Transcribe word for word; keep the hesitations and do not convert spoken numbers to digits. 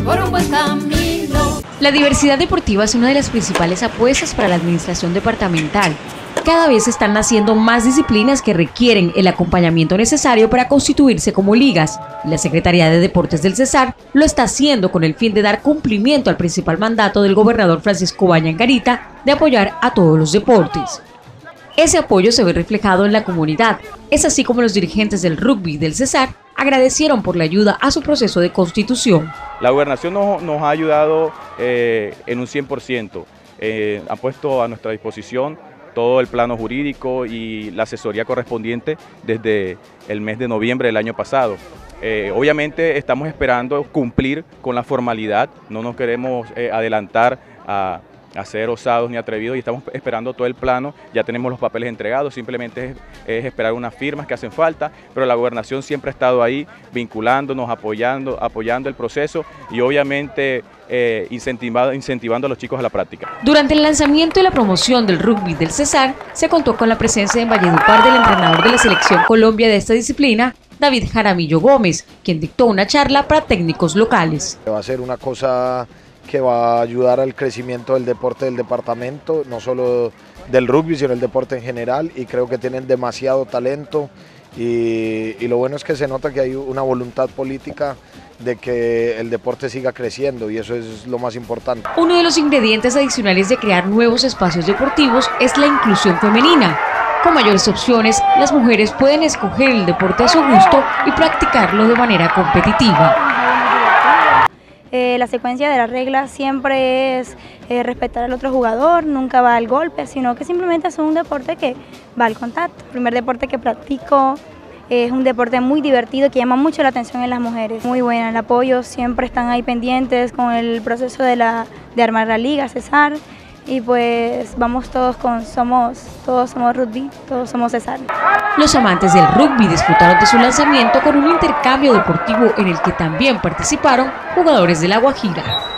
por un buen camino. La diversidad deportiva es una de las principales apuestas para la administración departamental. Cada vez están naciendo más disciplinas que requieren el acompañamiento necesario para constituirse como ligas. La Secretaría de Deportes del Cesar lo está haciendo con el fin de dar cumplimiento al principal mandato del gobernador Francisco Baña Angarita de apoyar a todos los deportes. Ese apoyo se ve reflejado en la comunidad. Es así como los dirigentes del rugby del Cesar agradecieron por la ayuda a su proceso de constitución. La gobernación nos, nos ha ayudado eh, en un cien por ciento. Eh, ha puesto a nuestra disposición todo el plano jurídico y la asesoría correspondiente desde el mes de noviembre del año pasado. Eh, obviamente estamos esperando cumplir con la formalidad, no nos queremos eh, adelantar a, a ser osados ni atrevidos y estamos esperando todo el plano, ya tenemos los papeles entregados, simplemente es, es esperar unas firmas que hacen falta, pero la gobernación siempre ha estado ahí vinculándonos, apoyando, apoyando el proceso y obviamente Eh, incentivando, incentivando a los chicos a la práctica. Durante el lanzamiento y la promoción del rugby del Cesar, se contó con la presencia en Valledupar del entrenador de la Selección Colombia de esta disciplina, David Jaramillo Gómez, quien dictó una charla para técnicos locales. Va a ser una cosa que va a ayudar al crecimiento del deporte del departamento, no solo del rugby, sino el deporte en general, y creo que tienen demasiado talento y, y lo bueno es que se nota que hay una voluntad política de que el deporte siga creciendo y eso es lo más importante. Uno de los ingredientes adicionales de crear nuevos espacios deportivos es la inclusión femenina. Con mayores opciones, las mujeres pueden escoger el deporte a su gusto y practicarlo de manera competitiva. Eh, la secuencia de las reglas siempre es eh, respetar al otro jugador, nunca va al golpe, sino que simplemente es un deporte que va al contacto. El primer deporte que practico. Es un deporte muy divertido que llama mucho la atención en las mujeres. Muy buena, el apoyo, siempre están ahí pendientes con el proceso de, la, de armar la liga, Cesar. Y pues vamos todos con, somos, todos somos rugby, todos somos Cesar. Los amantes del rugby disfrutaron de su lanzamiento con un intercambio deportivo en el que también participaron jugadores de La Guajira.